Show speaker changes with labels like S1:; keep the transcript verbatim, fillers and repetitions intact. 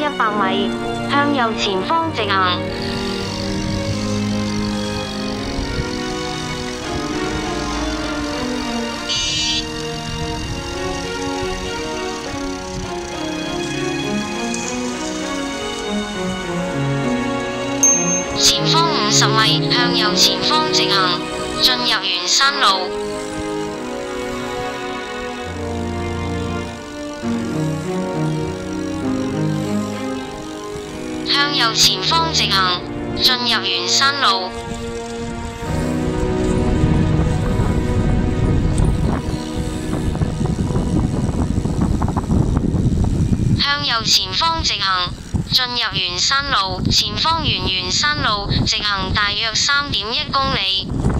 S1: 百米，向右前方直行。前方五十米，向右前方直行，進入圓山路。向右前方直行，進入圓山路。向右前方直行，進入圓山路，前方沿圓山路直行大約三點一公里。